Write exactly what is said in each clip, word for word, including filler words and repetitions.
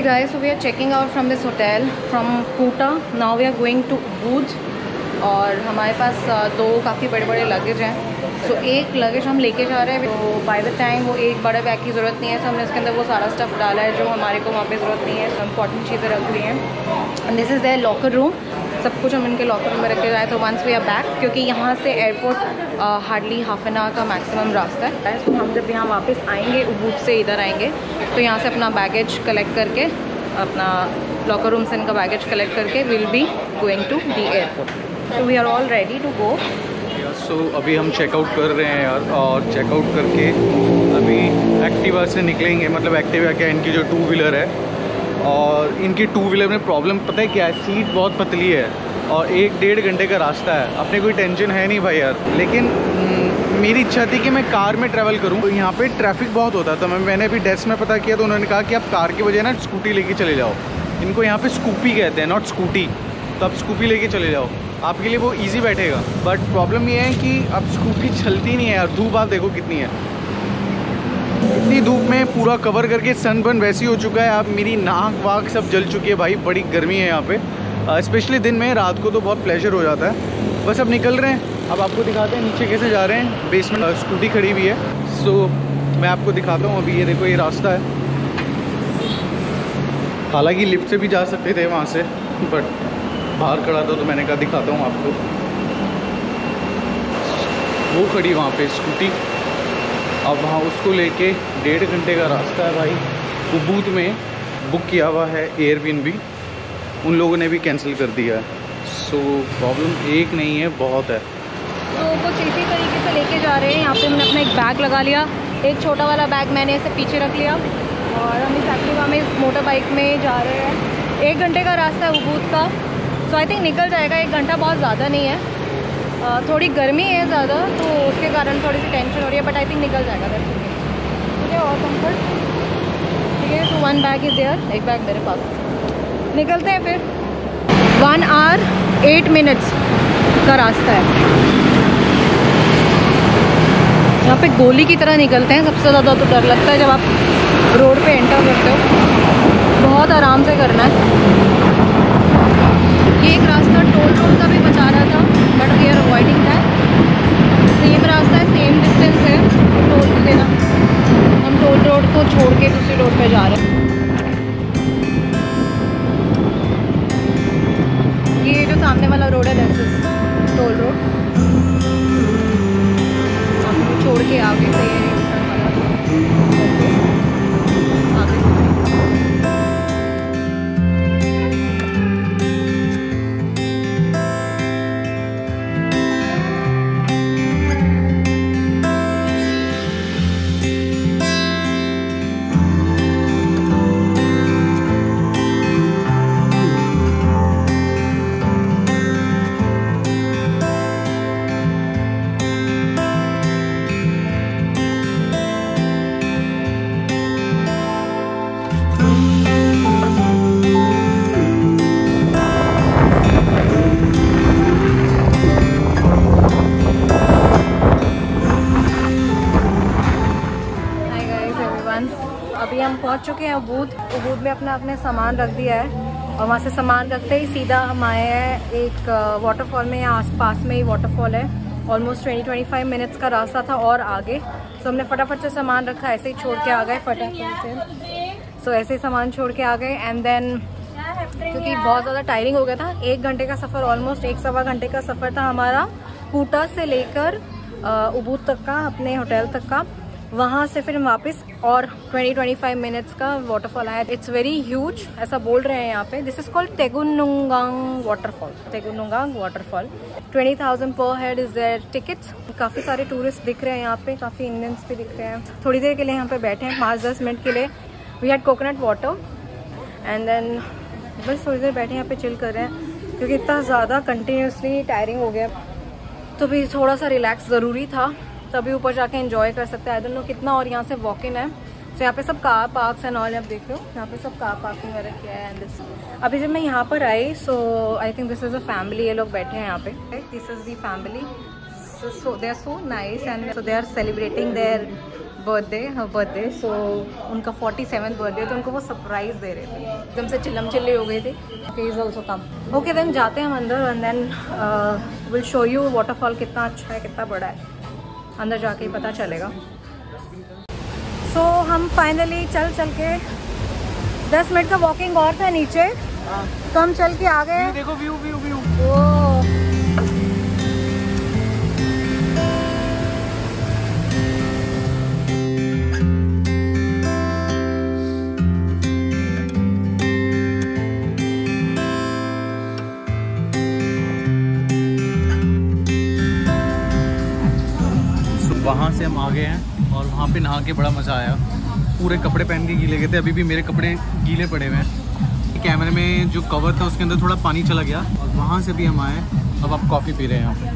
guys, so we are checking out from this hotel from Kuta. Now we are going to Ubud. और हमारे पास दो काफ़ी बड़े बड़े लगेज हैं. सो so, एक लगेज हम लेके जा रहे हैं. तो बाय द टाइम वो एक बड़े बैग की ज़रूरत नहीं है. तो हमने इसके अंदर वो सारा स्टफ़ डाला है जो हमारे को वहाँ पे ज़रूरत नहीं है. तो इम्पॉर्टेंट चीज़ें रख ली हैं. And this is their locker room. सब कुछ हम इनके लॉकर रूम में रखे जाए. तो वंस वी आर बैक, क्योंकि यहाँ से airport hardly half an hour का मैक्सिमम रास्ता है. तो हम जब यहाँ वापस आएंगे उबूद से इधर आएंगे तो यहाँ से अपना बैगेज कलेक्ट करके, अपना लॉकर रूम से इनका बैगेज कलेक्ट करके will be going to the airport. तो we are all ready to go. So अभी हम चेकआउट कर रहे हैं यार, और चेकआउट करके अभी एक्टिवा से निकलेंगे. मतलब एक्टिवा क्या, इनकी जो टू व्हीलर है, और इनकी टू व्हीलर में प्रॉब्लम पता है क्या है, सीट बहुत पतली है और एक डेढ़ घंटे का रास्ता है. अपने कोई टेंशन है नहीं भाई यार, लेकिन मेरी इच्छा थी कि मैं कार में ट्रैवल करूं. तो यहाँ पे ट्रैफिक बहुत होता था. मैं मैंने अभी डेस्क में पता किया तो उन्होंने कहा कि आप कार की बजाय ना स्कूटी लेके चले जाओ. इनको यहाँ पे स्कूपी कहते हैं, नॉट स्कूटी. तो आप स्कूपी लेके चले जाओ, आपके लिए वो इजी बैठेगा. बट प्रॉब्लम ये है कि अब स्कूटी चलती नहीं है यार. धूप आप देखो कितनी है. इतनी धूप में पूरा कवर करके सनबर्न वैसी हो चुका है. अब मेरी नाक वाक सब जल चुकी है भाई. बड़ी गर्मी है यहाँ पे, स्पेशली दिन में. रात को तो बहुत प्लेजर हो जाता है. बस अब निकल रहे हैं. अब आपको दिखाते हैं नीचे कैसे जा रहे हैं. बेसमेंट स्कूटी खड़ी हुई है. सो मैं आपको दिखाता हूँ. अभी ये देखो, ये रास्ता है. हालांकि लिफ्ट से भी जा सकते थे वहाँ से, बट बाहर खड़ा था तो मैंने कहा दिखाता हूँ आपको. वो खड़ी वहाँ पे स्कूटी. अब वहाँ उसको लेके डेढ़ घंटे का रास्ता है भाई. उबूद में बुक किया हुआ है एयरबीएनबी, उन लोगों ने भी कैंसिल कर दिया है. सो प्रॉब्लम एक नहीं है, बहुत है. तो कुछ इसी तरीके से लेके जा रहे हैं. यहाँ पे हमने अपना एक बैग लगा लिया. एक छोटा वाला बैग मैंने इसे पीछे रख लिया और हम इस एक्टिवा में, इस मोटर बाइक में जा रहे हैं. एक घंटे का रास्ता है उबूद का. सो आई थिंक निकल जाएगा. एक घंटा बहुत ज़्यादा नहीं है. आ, थोड़ी गर्मी है ज़्यादा, तो उसके कारण थोड़ी सी टेंशन हो रही है. बट आई थिंक निकल जाएगा. मुझे और कम्फर्ट. ठीक है. तो वन बैग इज़ देयर, एक बैग मेरे पास. निकलते हैं फिर. वन आवर एट मिनट्स का रास्ता है. यहाँ पे गोली की तरह निकलते हैं. सबसे ज़्यादा तो डर लगता है जब आप रोड पे एंटर करते हो. बहुत आराम से करना है. ये एक रास्ता टोल रोड का भी बता रहा था, but we are avoiding that. Same रास्ता है, सेम डिस्टेंस है टोल को देना. हम टोल रोड को छोड़ के दूसरी रोड पे जा रहे हैं. ये जो सामने वाला रोड है दैट्स टोल रोड. हम छोड़ के आगे से आगे. अभी हम पहुंच चुके हैं उबूद. उबूद में अपना अपने सामान रख दिया है और वहाँ से सामान रखते ही सीधा हम आए हैं एक वाटरफॉल में. यहाँ आस पास में ही वाटरफॉल है. Almost twenty twenty five minutes का रास्ता था और आगे. सो हमने फटाफट से सामान रखा, ऐसे ही छोड़ के आ गए फटाफट से. सो ऐसे ही सामान छोड़ के आ गए. एंड देन क्योंकि बहुत ज़्यादा टायरिंग हो गया था, एक घंटे का सफ़र, ऑलमोस्ट एक सवा घंटे का सफ़र था हमारा कूटा से लेकर उबूद तक का, अपने होटल तक का. वहाँ से फिर हम वापस और ट्वेंटी ट्वेंटी फाइव मिनट्स का वाटरफॉल आया. इट्स वेरी ह्यूज ऐसा बोल रहे हैं यहाँ पे. This is called Tegunungan waterfall. Tegunungan waterfall. Twenty thousand per head is there tickets. काफ़ी सारे टूरिस्ट दिख रहे हैं यहाँ पे, काफ़ी इंडियंस भी दिख रहे हैं. थोड़ी देर के लिए यहाँ पे बैठे हैं, पाँच दस मिनट के लिए. We had coconut water and then बस थोड़ी देर बैठे यहाँ पे चिल कर रहे हैं क्योंकि इतना ज़्यादा कंटिन्यूसली टायरिंग हो गया. तो भी थोड़ा सा रिलैक्स ज़रूरी था, तभी ऊपर जाके एंजॉय कर सकते हैं. आई डोंट नो कितना. और यहाँ से वॉक इन है. सो so, यहाँ पे सब कार पार्क्स एंड ऑल आप देख रहे हो. यहाँ पे सब कार पार्किंग वगैरह किया है. एंड दिस अभी जब मैं यहाँ पर आई, so I think this is a family. ये लोग बैठे हैं यहाँ पे. This is the family. so they are so nice and so they are celebrating their birthday, her birthday. So उनका फोर्टी सेवन्थ बर्थडे तो उनको वो सरप्राइज दे रहे थे, एकदम से चिल्लम चिल्ली हो गई थी. Okay, is also come. Okay, then जाते हैं हम अंदर and then uh, we'll show you waterfall कितना अच्छा है, कितना बड़ा है. अंदर जाके ही पता चलेगा. So हम फाइनली चल चल के दस मिनट का वॉकिंग और था नीचे, तो हम चल के आ गए. देखो व्यू व्यू व्यू. ओ वहाँ से हम आ गए हैं और वहाँ पे नहा के बड़ा मज़ा आया. पूरे कपड़े पहन के गीले गए थे, अभी भी मेरे कपड़े गीले पड़े हुए हैं. कैमरे में जो कवर था उसके अंदर थोड़ा पानी चला गया और वहाँ से भी हम आए. अब आप कॉफ़ी पी रहे हैं यहाँ पे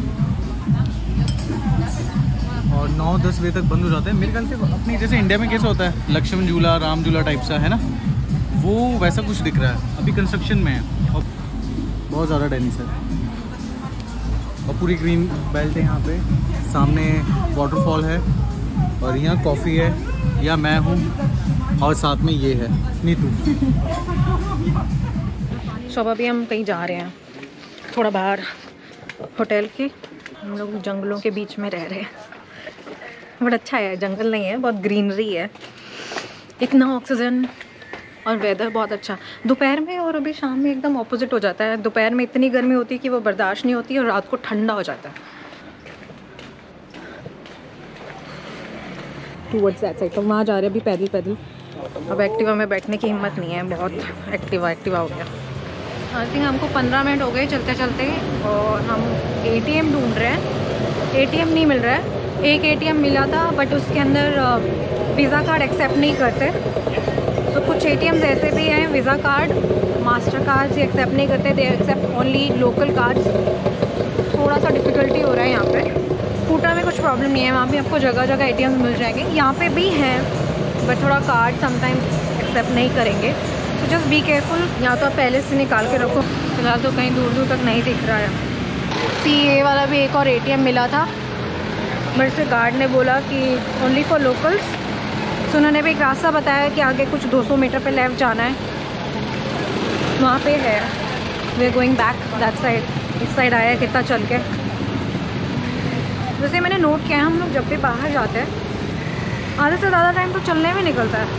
और नौ दस बजे तक बंद हो जाता है मेरे ख्याल से. अपनी जैसे इंडिया में कैसे होता है लक्ष्मण झूला, राम झूला टाइप सा है ना, वो वैसा कुछ दिख रहा है. अभी कंस्ट्रक्शन में है और बहुत ज़्यादा टेनिस है और पूरी ग्रीन बेल्ट है यहाँ पे. सामने वाटरफॉल है और यहाँ कॉफ़ी है, या मैं हूँ और साथ में ये है नीतू. शोभा अभी हम कहीं जा रहे हैं थोड़ा बाहर होटल के. हम लोग जंगलों के बीच में रह रहे हैं. बड़ा अच्छा है, जंगल नहीं है, बहुत ग्रीनरी है, इतना ऑक्सीजन और वेदर बहुत अच्छा. दोपहर में और अभी शाम में एकदम ऑपोजिट हो जाता है. दोपहर में इतनी गर्मी होती है कि वो बर्दाश्त नहीं होती और रात को ठंडा हो जाता है. टूवर्ड्स दैट साइड तो वहाँ जा रहे हैं अभी पैदल पैदल. अब एक्टिवा में बैठने की हिम्मत नहीं है, बहुत एक्टिवा एक्टिवा हो गया. आई थिंक हमको पंद्रह मिनट हो गए चलते चलते और हम एटीएम ढूंढ रहे हैं. एटीएम नहीं मिल रहा है. एक एटीएम मिला था बट उसके अंदर वीज़ा कार्ड एक्सेप्ट नहीं करते. तो कुछ एटीएम्स ऐसे भी हैं Visa card, Master cards accept नहीं करते, they accept only local cards. थोड़ा सा डिफ़िकल्टी हो रहा है यहाँ पे. स्कूटर में कुछ प्रॉब्लम नहीं है, वहाँ भी आपको जगह जगह एटीएम्स मिल जाएंगे. यहाँ पे भी हैं बट थोड़ा कार्ड समटाइम्स एक्सेप्ट नहीं करेंगे. तो जस्ट बी केयरफुल. या तो आप पहले से निकाल के रखो. फिलहाल तो कहीं दूर दूर तक नहीं दिख रहा है. सी ए वाला भी एक और एटीएम मिला था बट से गार्ड ने बोला कि ओनली फॉर लोकल्स. तो उन्होंने भी एक रास्ता बताया कि आगे कुछ दो सौ मीटर पे लेफ्ट जाना है, वहाँ पे है. We are going back that side. इस साइड आया है कितना चल के. वैसे मैंने नोट किया है हम लोग जब भी बाहर जाते हैं आधे से ज़्यादा टाइम तो चलने में निकलता है.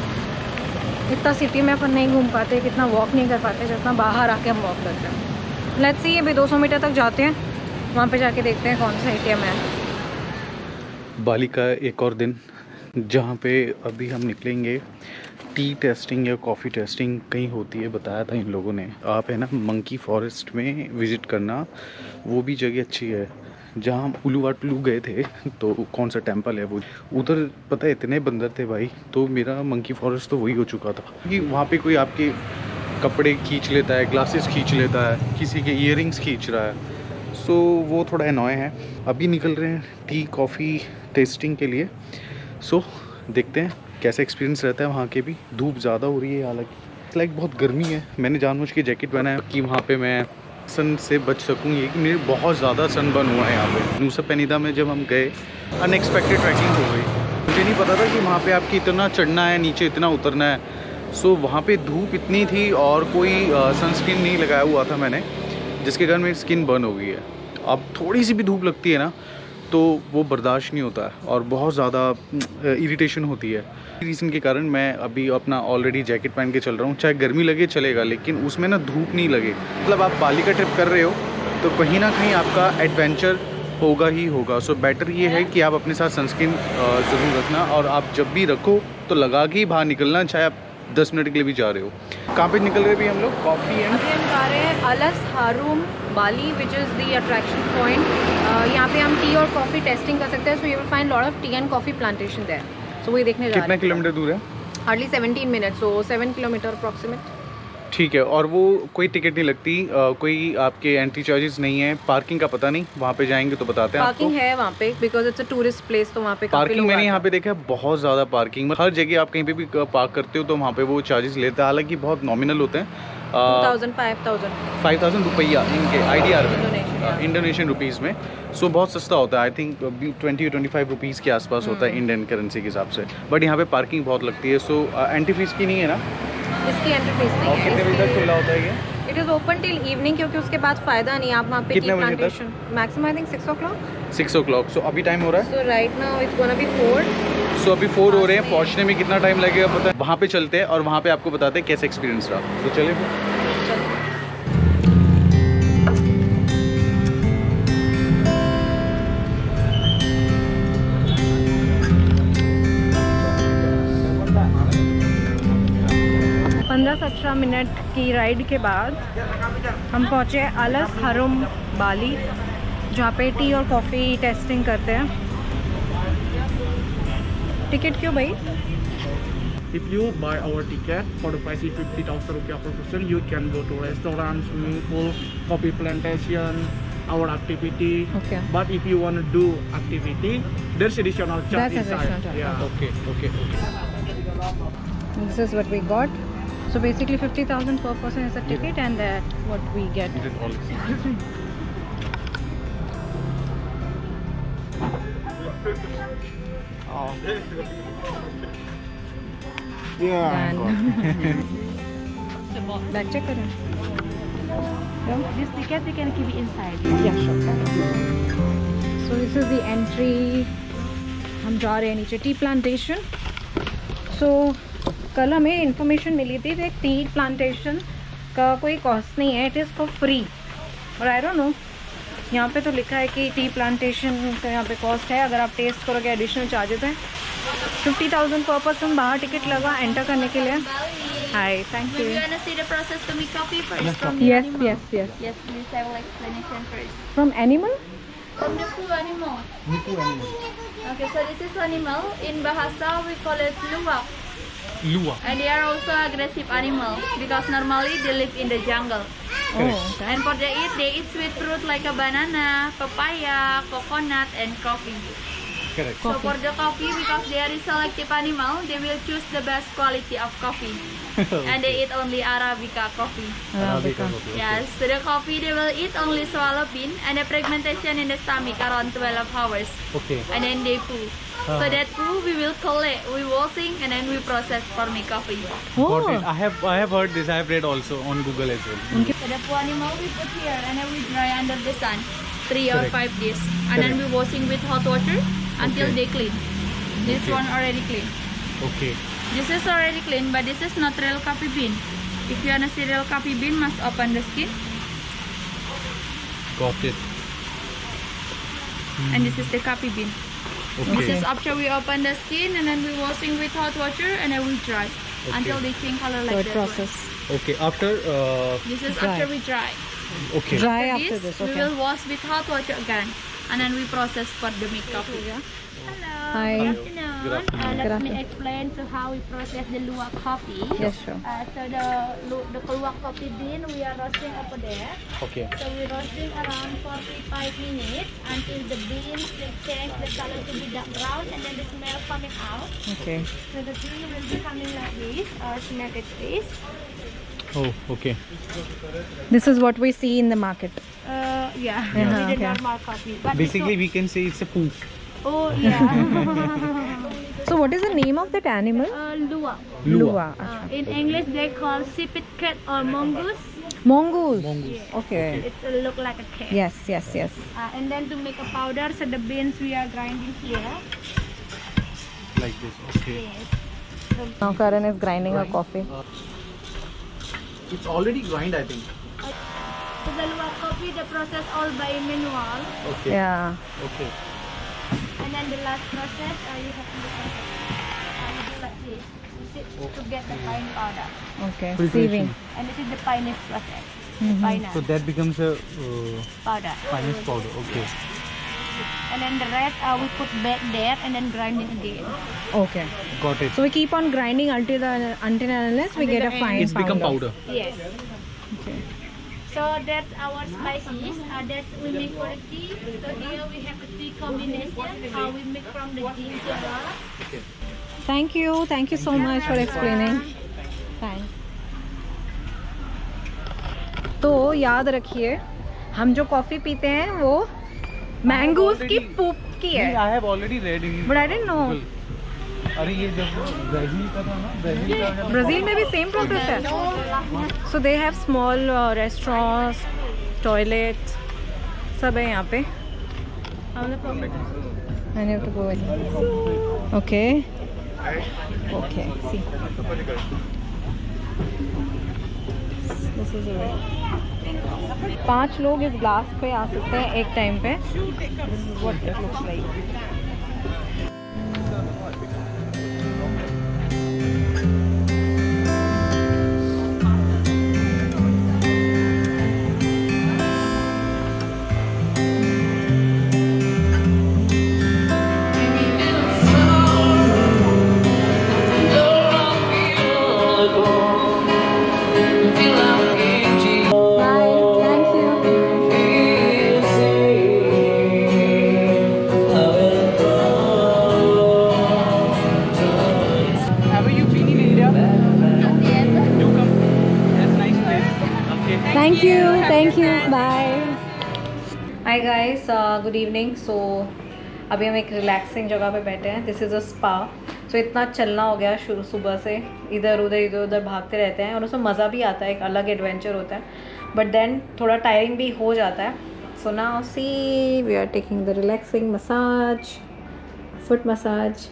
इतना सिटी में अपन नहीं घूम पाते, कितना वॉक नहीं कर पाते जितना बाहर आके हम वॉक करते हैं. लेट्स सी अभी दो सौ मीटर तक जाते हैं, वहाँ पे जाके देखते हैं कौन सा एटीएम है. बाली का एक और दिन जहाँ पे अभी हम निकलेंगे. टी टेस्टिंग या कॉफ़ी टेस्टिंग कहीं होती है बताया था इन लोगों ने. आप है ना मंकी फॉरेस्ट में विज़िट करना, वो भी जगह अच्छी है. जहाँ हम उलूवाटलू गए थे तो कौन सा टेंपल है वो, उधर पता है इतने बंदर थे भाई. तो मेरा मंकी फॉरेस्ट तो वही हो चुका था कि वहाँ पे कोई आपके कपड़े खींच लेता है, ग्लासेस खींच लेता है, किसी के ईयरिंग्स खींच रहा है. सो वो थोड़ा एनॉय है. अभी निकल रहे हैं टी कॉफ़ी टेस्टिंग के लिए. सो देखते हैं कैसा एक्सपीरियंस रहता है वहाँ के भी. धूप ज़्यादा हो रही है हालांकि, लाइक बहुत गर्मी है. मैंने जानबूझ के जैकेट पहना है कि वहाँ पे मैं सन से बच सकूँ. ये कि मेरे बहुत ज़्यादा सन बर्न हुआ है यहाँ पे. नुसा पेनिदा में जब हम गए अनएक्सपेक्टेड ट्रैकिंग हो गई. मुझे नहीं पता था कि वहाँ पे आपकी इतना चढ़ना है, नीचे इतना उतरना है. सो वहाँ पे धूप इतनी थी और कोई सनस्क्रीन नहीं लगाया हुआ था मैंने, जिसके कारण मेरी स्किन बर्न हो गई है. अब थोड़ी सी भी धूप लगती है ना तो वो बर्दाश्त नहीं होता है और बहुत ज़्यादा इरिटेशन होती है. रीज़न के कारण मैं अभी अपना ऑलरेडी जैकेट पहन के चल रहा हूँ. चाहे गर्मी लगे चलेगा, लेकिन उसमें ना धूप नहीं लगे. मतलब आप बाली का ट्रिप कर रहे हो तो कहीं ना कहीं आपका एडवेंचर होगा ही होगा. सो बेटर ये है कि आप अपने साथ सनस्क्रीन ज़रूर रखना और आप जब भी रखो तो लगा के ही बाहर निकलना, चाहे आप दस मिनट के लिए भी जा रहे हो. कहाँ पे निकल रहे भी हम लोग? कॉफ़ी एंड अभी हम जा रहे हैं Alas Harum Bali which is the attraction point. यहाँ पे हम टी और कॉफ़ी टेस्टिंग कर सकते हैं. So you will find lot of tea and coffee plantation there. So वही देखने जा रहे हैं. कितना किलोमीटर दूर है? Hardly seventeen minutes, so seven kilometre approximate. ठीक है. और वो कोई टिकट नहीं लगती, आ, कोई आपके एंट्री चार्जेस नहीं है. पार्किंग का पता नहीं, वहाँ पे जाएंगे तो बताते हैं. पार्किंग है वहाँ पे because it's a tourist place. तो वहाँ पे पार्किंग मैंने यहाँ पे देखा है बहुत ज़्यादा पार्किंग. हर जगह आप कहीं पे भी पार्क करते हो तो वहाँ पे वो चार्जेस लेते हैं, हालांकि बहुत नॉमिनल होते हैं. Two thousand five thousand five thousand रुपया इनके आई डी आर में. इंडोनेशियन रुपीज़ में। सो so, बहुत सस्ता होता है, I think twenty twenty five rupees के आसपास होता है इंडियन करेंसी के हिसाब से। बट यहाँ पे पार्किंग बहुत लगती है। सो एंट्री फीस की नहीं है ना? इसकी एंट्री फीस नहीं है। कितने बजे तक खुला होता है ये? It is open till evening, क्योंकि उसके बाद फ़ायदा नहीं, आप वहाँ पे कितने बजे तक? Maximum I think six o'clock six o'clock. So अभी टाइम हो रहा है? So right now it's gonna be four. So अभी फोर हो रहे हैं। पहुँचने में कितना टाइम लगेगा पता है? वहाँ पे चलते हैं और वहाँ पे आपको बताते हैं कैसे एक्सपीरियंस रहा। तो चलिए फिर। पंद्रह से अठारह मिनट की राइड के बाद हम पहुँचे अलस हरुम बाली, जहाँ पे टी और कॉफ़ी टेस्टिंग करते हैं। टिकट क्यों भाई? If you buy our ticket for the price is fifty thousand rupiah per person, you can go to restaurant, swimming pool, coffee plantation, our activity. Okay. But if you want to do activity, there's additional charge That's inside. additional charge. Yeah. Okay, okay, okay. This is what we got. So basically fifty thousand per person is the ticket, and that what we get. It is all. Yeah. Back check करें. This ticket we can keep it inside. Yeah, sure. So this is the entry. हम जा रहे हैं नीचे tea plantation. सो कल हमें information मिली थी कि टी प्लांटेशन का कोई कॉस्ट नहीं है, इट इज़ फॉर फ्री। और आई डोंट नो, यहाँ पे तो लिखा है कि टी प्लांटेशन का यहाँ पे कॉस्ट है, अगर आप टेस्ट करोगे एडिशनल चार्जेस हैं। फिफ्टी थाउजेंड पर पर्सन बाहर टिकट लगा एंटर करने के लिए। Hi, thank you. Do you want to see the process to make coffee first from the Yes, animal? yes, yes. Yes, please. I will explanation first. From animal? From the full animal. Okay, so this is animal. In Bahasa we call it luwak. Lua. And they are also aggressive animal because normally they live in the jungle. Oh, okay. And for they eat, they eat sweet fruit like a banana, papaya, coconut, and coffee. Correct. So for the coffee, because they are a selective animal, they will choose the best quality of coffee. And they eat only Arabica coffee. Arabica. Yes, so the coffee they will eat only swallow bean, and the fermentation in the stomach around twelve hours. Okay. And then they poo. So that poo we will collect, we washing, and then we process for make coffee. Oh. Got it. I have I have heard this. I have read also on Google as well. So the poo animal we put here, and then we dry under the sun, three or Correct. five days, and then we washing with hot water until Okay. they clean. This Okay. one already clean. Okay. This is already clean, but this is not real coffee bean. If you want to see real coffee bean, must open the skin, Got it. and this is the coffee bean. This Okay. is after we open the skin, and then we washing with hot water, and then we dry until they change color like Third that. process. Okay. After. Uh, This is Dry. after we dry. okay. Dry After after this, this. we Okay. will wash with hot water again, and then we process for the make coffee. Hello. Hi. Good afternoon. Good afternoon. Uh, let Good me afternoon. explain to how we process the luwak coffee. Yes, sure. Uh, so the lu- the luwak coffee bean we are roasting over there. Okay. So we're roasting around forty-five minutes until the beans will change the color to be dark brown, and then the smell coming out. Okay. So the bean will be coming like this or snack like this. Oh. Okay. This is what we see in the market. Uh, yeah, Yeah, with the okay. normal coffee. But Basically, we can say it's a poo. it's so, oh yeah, So what is the name of that animal? uh, luwak. Lua. Uh, in English they call sipit cat or mongoose. Mongoose. Mongoose. Okay. It uh, look like a cat. Yes, yes, yes. Uh, and then to make a powder, so the beans we are grinding here. Like this. Okay. Yes. Now Karan is grinding her coffee. It's already grind, I think. So the luwak coffee, the process all by manual. Okay. Yeah. Okay. And then the last process, uh, you have to do uh, you do like this. You sit to get the fine powder. Okay. Preparation. Sieving. And this is the finest process. Mhm. Finest So that becomes a uh, powder. finest powder. Okay. And then the rest uh, we put back there and then grinding again. Okay. Got it. So we keep on grinding until the until and unless we Until get a the fine It's become powder. Yes. Okay. So that's our spices. Uh, that's we make for the tea. So here we have the tea combination. How we make from the ginger. Thank you. Thank you so much for explaining. Thanks. तो याद रखिए हम जो coffee पीते हैं वो mangoes की पूप की है। I have already read in But I didn't know. अरे ये जब ब्राज़ील का था ना, ब्राज़ील का ब्राज़ील में भी सेम प्रोसेस है। So they have small restaurants, toilet सब है यहाँ पे। I have to go in. Okay. Okay. See. This is the way. पांच लोग इस ग्लास पे आ सकते हैं एक टाइम पे। This is what it looks like. Thank you, thank you, bye. Hi guys, uh, good evening. So अभी हम एक रिलैक्सिंग जगह पे बैठे हैं. This is a spa. So इतना चलना हो गया शुरू सुबह से, इधर उधर इधर उधर भागते रहते हैं और उसमें मज़ा भी आता है, एक अलग एडवेंचर होता है, बट देन थोड़ा टायरिंग भी हो जाता है. So now see we are taking the relaxing massage, foot massage.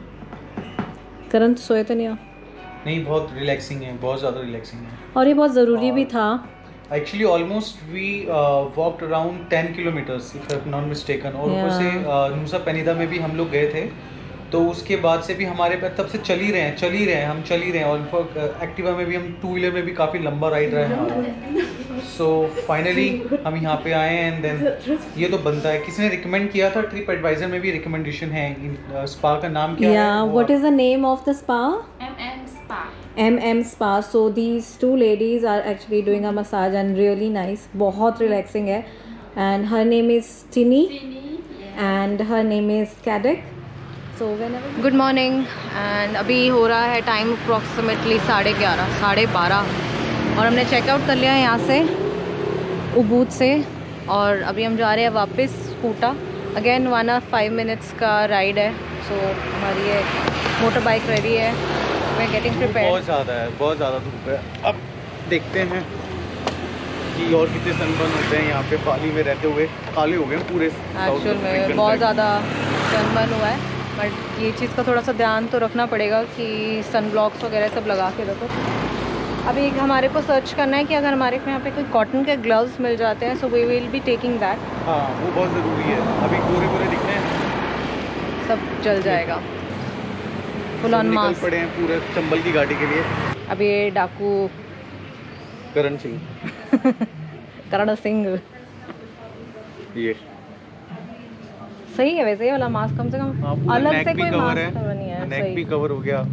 करण सोए तो नहीं हो? नहीं, बहुत रिलैक्सिंग है, बहुत ज़्यादा रिलैक्सिंग है और ये बहुत ज़रूरी भी था. Actually almost we walked around ten kilometres if I am not mistaken. और ऊपर से नुसा पेनिदा में भी हम लोग गए थे, तो उसके बाद से भी हमारे पैर तब से चल ही रहे हैं चल ही रहे हैं हम चल ही रहे हैं. और एक्टिवा में भी हम टू व्हीलर में भी काफ़ी लंबा राइड रहे हैं हमारा. सो फाइनली हम यहाँ पे आए हैं एंड देन ये तो बनता है. किसी ने रिकमेंड किया था, ट्रिप एडवाइजर में भी रिकमेंडेशन है. स्पा का नाम क्या है? Yeah, what is the name of the spa? M M Spa. M M Spa. So these two ladies are actually doing a massage and really nice. बहुत relaxing है. And her name is Tini. Sini. Yeah. And her name is Kadek. So whenever. Good morning. And अभी हो रहा है time approximately साढ़े ग्यारह साढ़े बारह और हमने चेकआउट कर लिया है यहाँ से उबूद से. और अभी हम जा रहे हैं वापस Kuta. Again one hour five minutes का राइड है. सो so, हमारी ये मोटर बाइक रेडी है. We're getting prepared. बहुत ज़्यादा है, बहुत ज़्यादा धूप है. अब देखते हैं कि और कितने सनबर्न होते हैं यहाँ पे पाली में रहते हुए. काले हो गए पूरे एक्चुअल में बहुत ज़्यादा सनबर्न हुआ है. बट ये चीज़ का थोड़ा सा ध्यान तो रखना पड़ेगा कि सन ब्लॉक्स वगैरह सब लगा के रखो. अभी हमारे को सर्च करना है कि अगर हमारे को यहाँ पे कोई कॉटन के ग्लव्स मिल जाते हैं, so we will be taking that. हाँ, वो बहुत ज़रूरी है. अभी पूरे पूरे दिखने हैं, सब जल जाएगा. फुल ऑन मास्क पड़े हैं पूरे चंबल की गाड़ी के लिए. अभी ये डाकू करण सिंह करण सिंह ये सही है वैसे ये वाला मास्क. कम से कम अलग से कोई मास्क नहीं है. नेक भी कवर हो गया.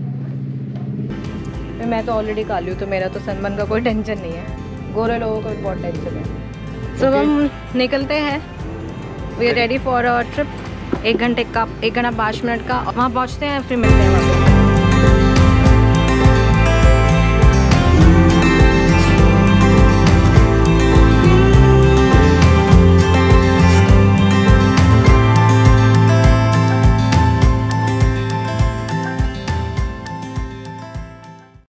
मैं तो ऑलरेडी काली हूँ, तो मेरा तो सनबर्न का कोई टेंशन नहीं है. गोरे लोगों को बहुत टेंशन है. सो हम निकलते हैं. We are ready for a trip. एक घंटे का एक घंटा पाँच मिनट का वहाँ पहुँचते हैं, फिर मिलते हैं वापस.